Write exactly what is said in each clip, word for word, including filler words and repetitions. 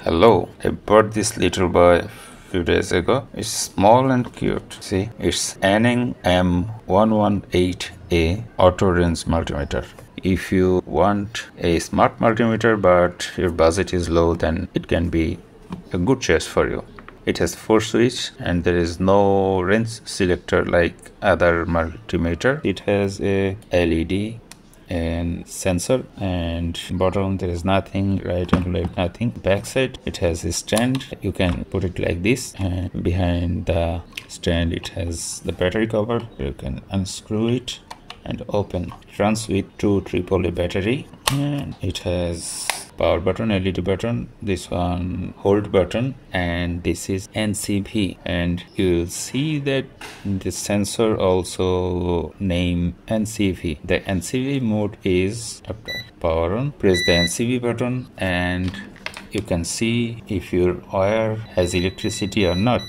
Hello, I bought this little boy a few days ago. It's small and cute. See, it's Anning M one eighteen A auto range multimeter. If you want a smart multimeter but your budget is low, then it can be a good choice for you. It has four switch and there is no range selector like other multimeter. It has a L E D and sensor, and bottom there is nothing, right and left nothing. Backside it has a stand, you can put it like this, and behind the stand it has the battery cover. You can unscrew it and open. It runs with two triple A battery, and it has power button, L E D button, this one hold button, and this is N C V. And you'll see that the sensor also name N C V. The N C V mode is after power on, press the N C V button and you can see if your wire has electricity or not.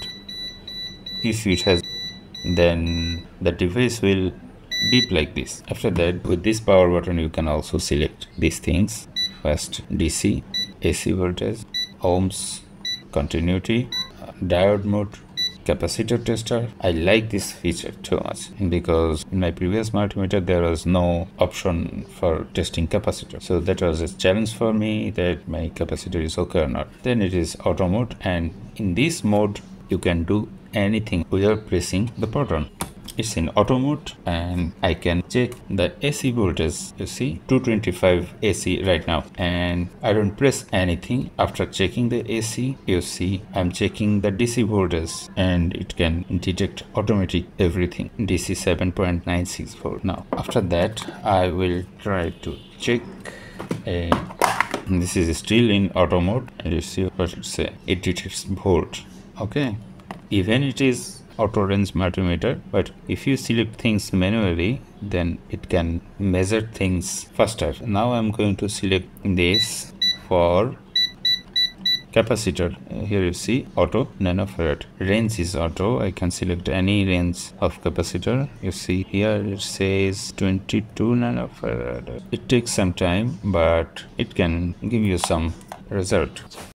If it has, then the device will beep like this. After that, with this power button you can also select these things. First, D C, A C voltage, ohms, continuity, diode mode, capacitor tester. I like this feature too much because in my previous multimeter there was no option for testing capacitor. So that was a challenge for me, that my capacitor is okay or not. Then it is auto mode, and in this mode you can do anything without pressing the button. It's in auto mode and I can check the A C voltage. You see two twenty-five A C right now, and I don't press anything. After checking the A C, you see I'm checking the D C voltage and it can detect automatic everything. D C seven point nine six volt. Now after that I will try to check a this is still in auto mode, and you see what it say. It detects volt. Okay, even it is auto range multimeter, but if you select things manually then it can measure things faster. Now I'm going to select this for capacitor. Here you see auto nanofarad, range is auto. I can select any range of capacitor. You see here it says twenty-two nanofarad. It takes some time but it can give you some result.